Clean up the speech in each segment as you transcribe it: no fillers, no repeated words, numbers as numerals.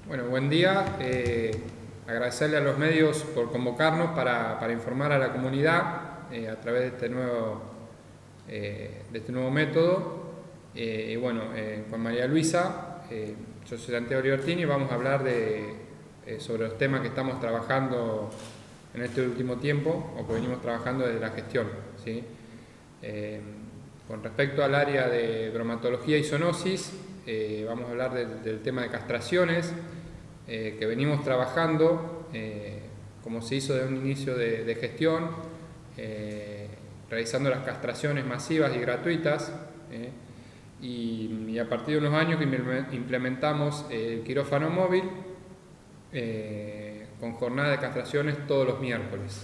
Bueno, buen día. Agradecerle a los medios por convocarnos para informar a la comunidad a través de este nuevo método. Y bueno, con María Luisa, yo soy Santiago Libertini y vamos a hablar sobre los temas que estamos trabajando en este último tiempo o que venimos trabajando desde la gestión, ¿sí? Con respecto al área de bromatología y zoonosis, vamos a hablar del tema de castraciones que venimos trabajando, como se hizo desde un inicio de gestión, realizando las castraciones masivas y gratuitas, y a partir de unos años que implementamos el quirófano móvil con jornada de castraciones todos los miércoles.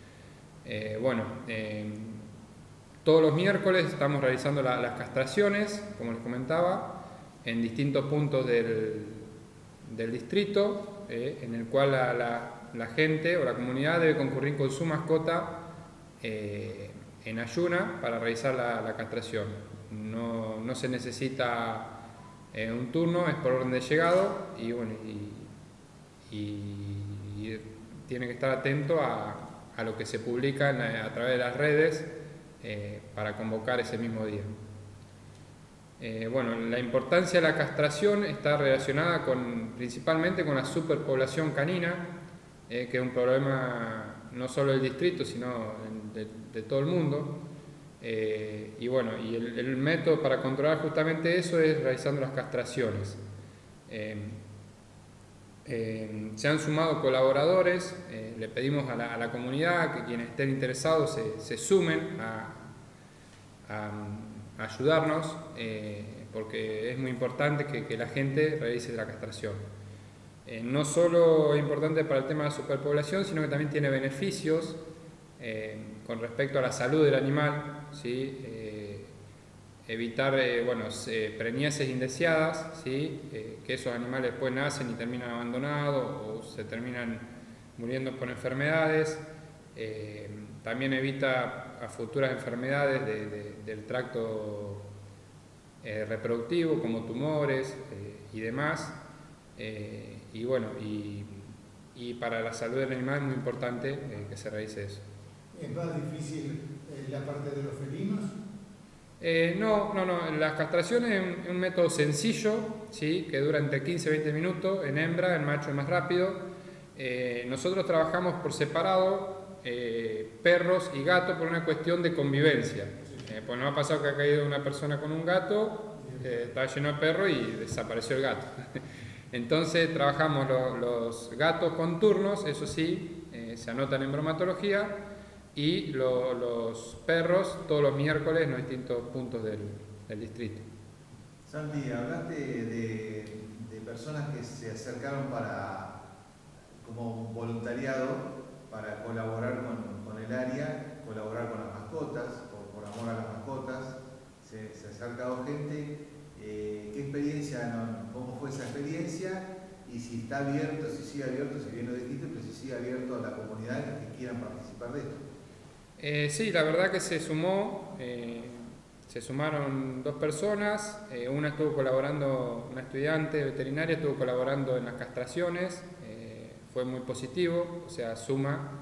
Todos los miércoles estamos realizando las castraciones, como les comentaba, en distintos puntos del distrito, en el cual la gente o la comunidad debe concurrir con su mascota en ayuna para realizar la castración. No se necesita un turno, es por orden de llegado y tiene que estar atento a lo que se publica a través de las redes para convocar ese mismo día. La importancia de la castración está relacionada principalmente con la superpoblación canina, que es un problema no solo del distrito, sino de todo el mundo. El método para controlar justamente eso es realizando las castraciones. Se han sumado colaboradores, le pedimos a la comunidad que quienes estén interesados se sumen a ayudarnos, porque es muy importante que la gente realice la castración. No solo es importante para el tema de la superpoblación, sino que también tiene beneficios con respecto a la salud del animal, ¿sí? Evitar preñeces indeseadas, ¿sí? Que esos animales después nacen y terminan abandonados o se terminan muriendo por enfermedades. También evita a futuras enfermedades del tracto reproductivo, como tumores y demás. Y para la salud del animal es muy importante que se realice eso. ¿Es más difícil la parte de los felinos? No. Las castraciones es un método sencillo, ¿sí? Que dura entre 15 y 20 minutos en hembra, en macho es más rápido. Nosotros trabajamos por separado perros y gatos por una cuestión de convivencia. Pues nos ha pasado que ha caído una persona con un gato, estaba lleno de perros y desapareció el gato. Entonces trabajamos los gatos con turnos, eso sí, se anotan en bromatología, y los perros todos los miércoles en los distintos puntos del distrito. Santi, hablaste de personas que se acercaron como voluntariado para colaborar con el área, colaborar con las mascotas, por amor a las mascotas. Se ha acercado gente. ¿Qué experiencia, cómo fue esa experiencia? Y si está abierto, si sigue abierto, si bien lo dijiste, pero si sigue abierto a la comunidad que quieran participar de esto. Sí, la verdad que se sumaron dos personas, una estuvo colaborando, una estudiante veterinaria estuvo colaborando en las castraciones, fue muy positivo, o sea, suma,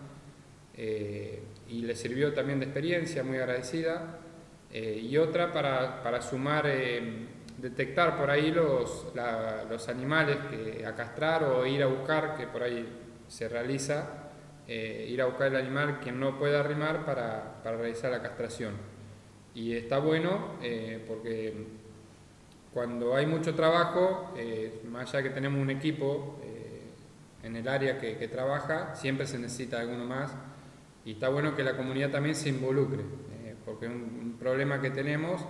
y le sirvió también de experiencia, muy agradecida, y otra para sumar, detectar por ahí los animales a castrar o ir a buscar, que por ahí se realiza, ir a buscar el animal quien no pueda arrimar para realizar la castración. Y está bueno porque cuando hay mucho trabajo, más allá que tenemos un equipo en el área que trabaja, siempre se necesita alguno más, y está bueno que la comunidad también se involucre, porque es un problema que tenemos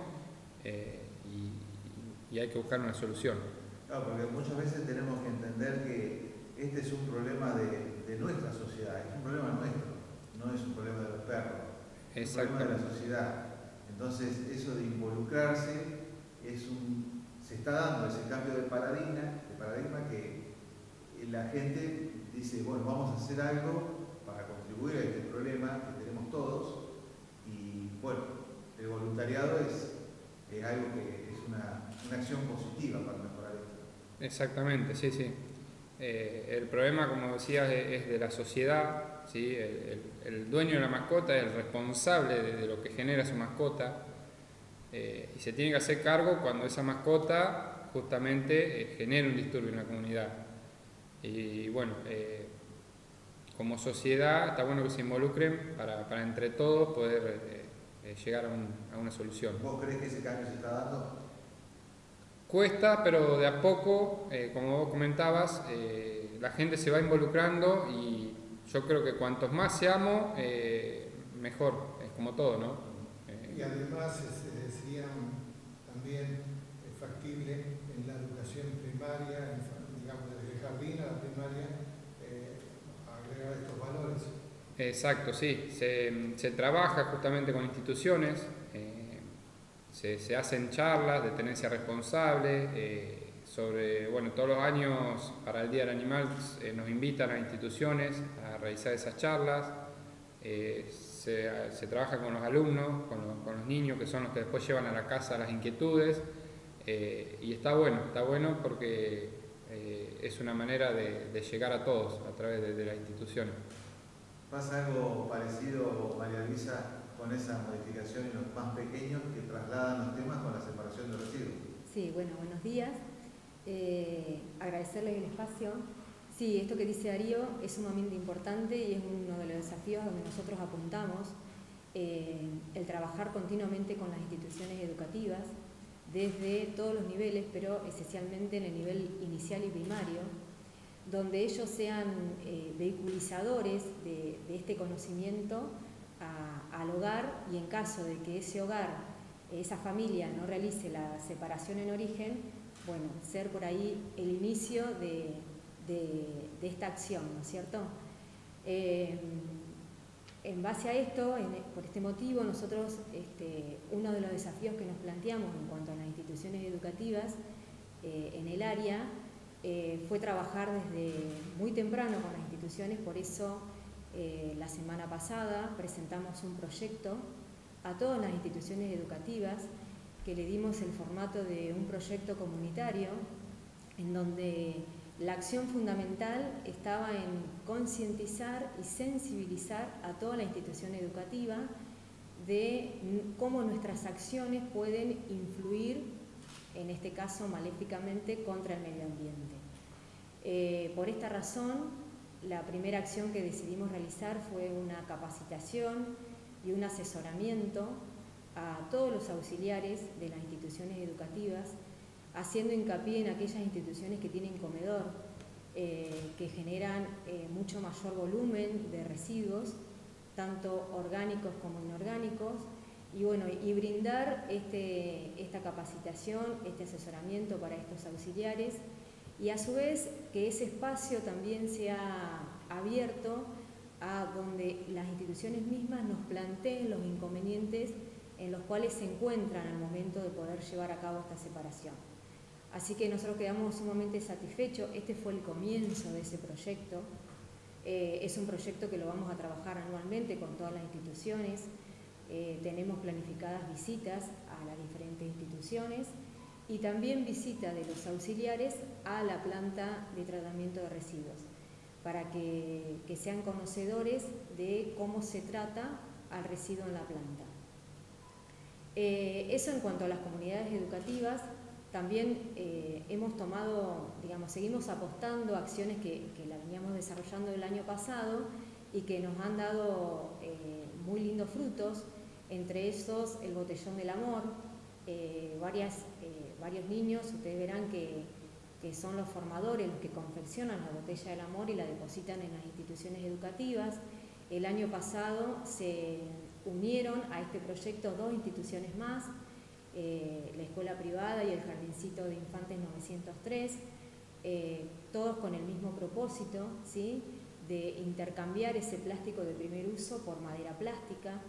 y hay que buscar una solución. Claro, porque muchas veces tenemos que entender que este es un problema de nuestra sociedad, es un problema nuestro, no es un problema de los perros, es un problema de la sociedad. Entonces, eso de involucrarse se está dando ese cambio de paradigma que la gente dice, bueno, vamos a hacer algo para contribuir a este problema que tenemos todos, y bueno, el voluntariado es algo que es una acción positiva para mejorar esto. Exactamente, sí. el problema, como decías, es de la sociedad, ¿sí? El dueño de la mascota es el responsable de lo que genera su mascota, y se tiene que hacer cargo cuando esa mascota justamente genera un disturbio en la comunidad. Y bueno, como sociedad está bueno que se involucren para entre todos poder llegar a una solución. ¿Vos crees que ese cambio se está dando? Cuesta, pero de a poco, como vos comentabas, la gente se va involucrando y yo creo que cuantos más seamos, mejor, es como todo, ¿no? Y además sería también factible en la educación primaria, digamos desde el jardín a la primaria, agregar estos valores. Exacto, sí, se trabaja justamente con instituciones, se hacen charlas de tenencia responsable, sobre, bueno, todos los años para el Día del Animal nos invitan a instituciones a realizar esas charlas, se trabaja con los alumnos, con los niños que son los que después llevan a la casa las inquietudes, y está bueno porque es una manera de llegar a todos a través de las instituciones. ¿Pasa algo parecido, María Luisa, con esa modificación en los más pequeños que trasladan los temas con la separación de residuos? Sí, bueno, buenos días. Agradecerles el espacio. Sí, esto que dice Darío es sumamente importante y es uno de los desafíos donde nosotros apuntamos, el trabajar continuamente con las instituciones educativas desde todos los niveles, pero esencialmente en el nivel inicial y primario, donde ellos sean vehiculizadores de este conocimiento al hogar, y en caso de que ese hogar, esa familia no realice la separación en origen, bueno, ser por ahí el inicio de esta acción, ¿no es cierto? En base a esto, por este motivo, nosotros uno de los desafíos que nos planteamos en cuanto a las instituciones educativas en el área fue trabajar desde muy temprano con las instituciones. Por eso la semana pasada presentamos un proyecto a todas las instituciones educativas que le dimos el formato de un proyecto comunitario en donde la acción fundamental estaba en concientizar y sensibilizar a toda la institución educativa de cómo nuestras acciones pueden influir, en este caso maléficamente, contra el medio ambiente. Por esta razón, la primera acción que decidimos realizar fue una capacitación y un asesoramiento a todos los auxiliares de las instituciones educativas, haciendo hincapié en aquellas instituciones que tienen comedor, que generan mucho mayor volumen de residuos, tanto orgánicos como inorgánicos, y bueno, y brindar esta capacitación, este asesoramiento para estos auxiliares, y a su vez que ese espacio también sea abierto a donde las instituciones mismas nos planteen los inconvenientes en los cuales se encuentran al momento de poder llevar a cabo esta separación. Así que nosotros quedamos sumamente satisfechos. Este fue el comienzo de ese proyecto. Es un proyecto que lo vamos a trabajar anualmente con todas las instituciones. Tenemos planificadas visitas a las diferentes instituciones y también visita de los auxiliares a la planta de tratamiento de residuos, para que sean conocedores de cómo se trata al residuo en la planta. Eso en cuanto a las comunidades educativas. También hemos tomado, digamos, seguimos apostando a acciones que la veníamos desarrollando el año pasado y que nos han dado muy lindos frutos, entre esos el Botellón del Amor. Varios niños, ustedes verán que son los formadores los que confeccionan la botella del amor y la depositan en las instituciones educativas. El año pasado se unieron a este proyecto 2 instituciones más, la escuela privada y el jardincito de infantes 903, todos con el mismo propósito, ¿sí?, de intercambiar ese plástico de primer uso por madera plástica,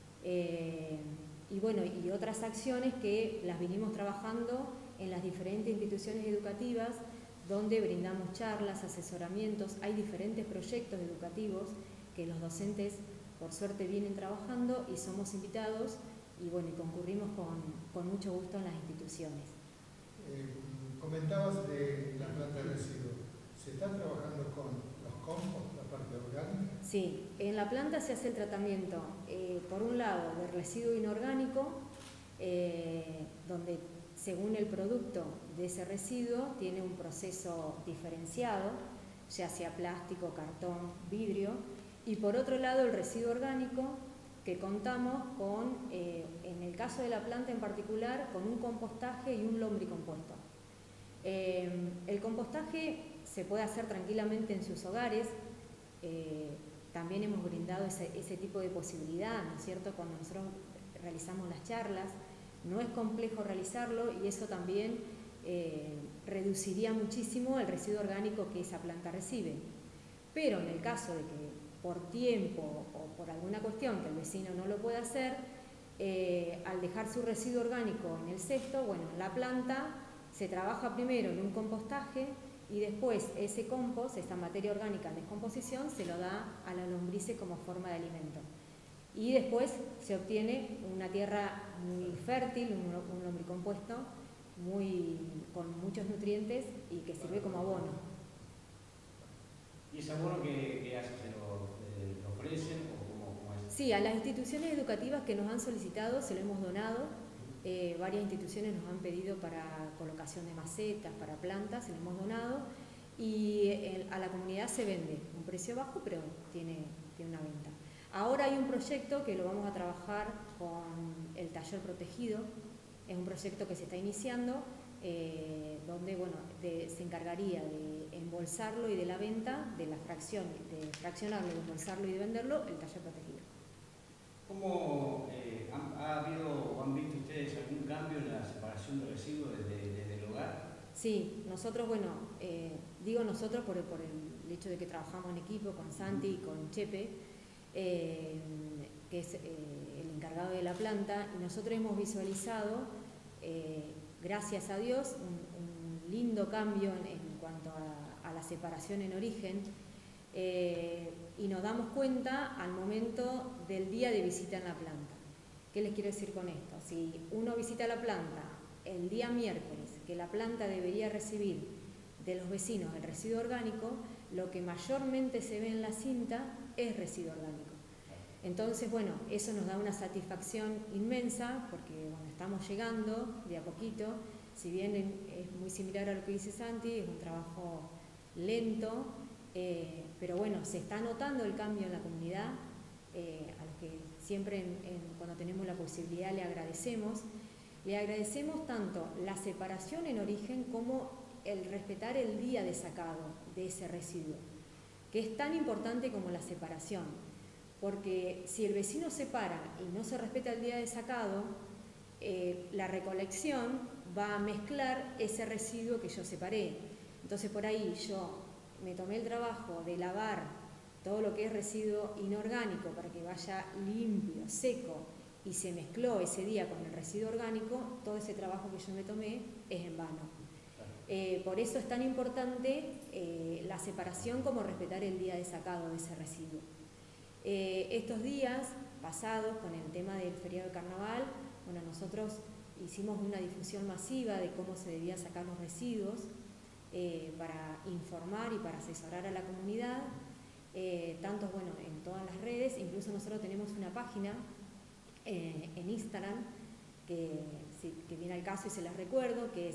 y bueno, y otras acciones que las vinimos trabajando en las diferentes instituciones educativas, donde brindamos charlas, asesoramientos. Hay diferentes proyectos educativos que los docentes por suerte vienen trabajando y somos invitados y bueno, y concurrimos con mucho gusto en las instituciones. Comentabas de la planta de residuos. ¿Se está trabajando Sí, en la planta se hace el tratamiento, por un lado, de residuo inorgánico, donde según el producto de ese residuo tiene un proceso diferenciado, ya sea plástico, cartón, vidrio, y por otro lado el residuo orgánico, que contamos con, en el caso de la planta en particular, con un compostaje y un lombricompuesto. El compostaje se puede hacer tranquilamente en sus hogares. También hemos brindado ese tipo de posibilidad, ¿no es cierto?, cuando nosotros realizamos las charlas. No es complejo realizarlo y eso también reduciría muchísimo el residuo orgánico que esa planta recibe. Pero en el caso de que por tiempo o por alguna cuestión que el vecino no lo pueda hacer, al dejar su residuo orgánico en el cesto, bueno, en la planta se trabaja primero en un compostaje y después ese compost, esa materia orgánica en descomposición, se lo da a la lombrices como forma de alimento. Y después se obtiene una tierra muy fértil, un lombricompuesto con muchos nutrientes y que sirve como abono. ¿Y ese abono qué hace? ¿Se lo ofrecen o cómo es? Sí, a las instituciones educativas que nos han solicitado se lo hemos donado. Varias instituciones nos han pedido para colocación de macetas, para plantas, se lo hemos donado. Y a la comunidad se vende un precio bajo, pero tiene una venta. Ahora hay un proyecto que lo vamos a trabajar con el taller protegido. Es un proyecto que se está iniciando, donde bueno, se encargaría de embolsarlo y de la venta, de la fracción, de fraccionarlo, de embolsarlo y de venderlo, el taller protegido. ¿Cómo ha habido o han visto ustedes algún cambio en la separación de residuos desde el hogar? Sí, nosotros, bueno, digo nosotros por el hecho de que trabajamos en equipo con Santi y con Chepe, que es el encargado de la planta, y nosotros hemos visualizado, gracias a Dios, un lindo cambio en cuanto a la separación en origen, y nos damos cuenta al momento del día de visita en la planta. ¿Qué les quiero decir con esto? Si uno visita la planta el día miércoles, que la planta debería recibir de los vecinos el residuo orgánico, lo que mayormente se ve en la cinta es residuo orgánico. Entonces, bueno, eso nos da una satisfacción inmensa porque bueno, estamos llegando de a poquito, si bien es muy similar a lo que dice Santi, es un trabajo lento, pero bueno, se está notando el cambio en la comunidad, a los que siempre cuando tenemos la posibilidad le agradecemos. Le agradecemos tanto la separación en origen como el respetar el día de sacado de ese residuo, que es tan importante como la separación, porque si el vecino separa y no se respeta el día de sacado, la recolección va a mezclar ese residuo que yo separé. Entonces por ahí yo me tomé el trabajo de lavar todo lo que es residuo inorgánico para que vaya limpio, seco, y se mezcló ese día con el residuo orgánico, todo ese trabajo que yo me tomé es en vano. Por eso es tan importante la separación como respetar el día de sacado de ese residuo. Estos días pasados, con el tema del feriado de carnaval, bueno, nosotros hicimos una difusión masiva de cómo se debía sacar los residuos para informar y para asesorar a la comunidad, tanto bueno, en todas las redes, incluso nosotros tenemos una página en Instagram que viene al caso y se las recuerdo, que es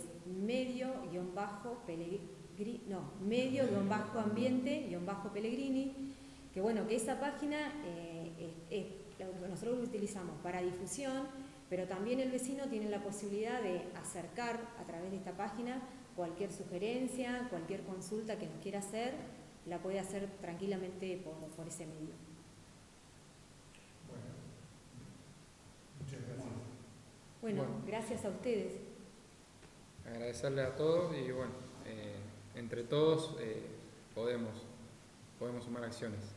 medio-ambiente-pellegrini, que bueno, que esa página nosotros lo utilizamos para difusión, pero también el vecino tiene la posibilidad de acercar a través de esta página cualquier sugerencia, cualquier consulta que nos quiera hacer, la puede hacer tranquilamente por ese medio. Muchas gracias. Bueno, gracias a ustedes. Agradecerle a todos y bueno, entre todos podemos sumar acciones.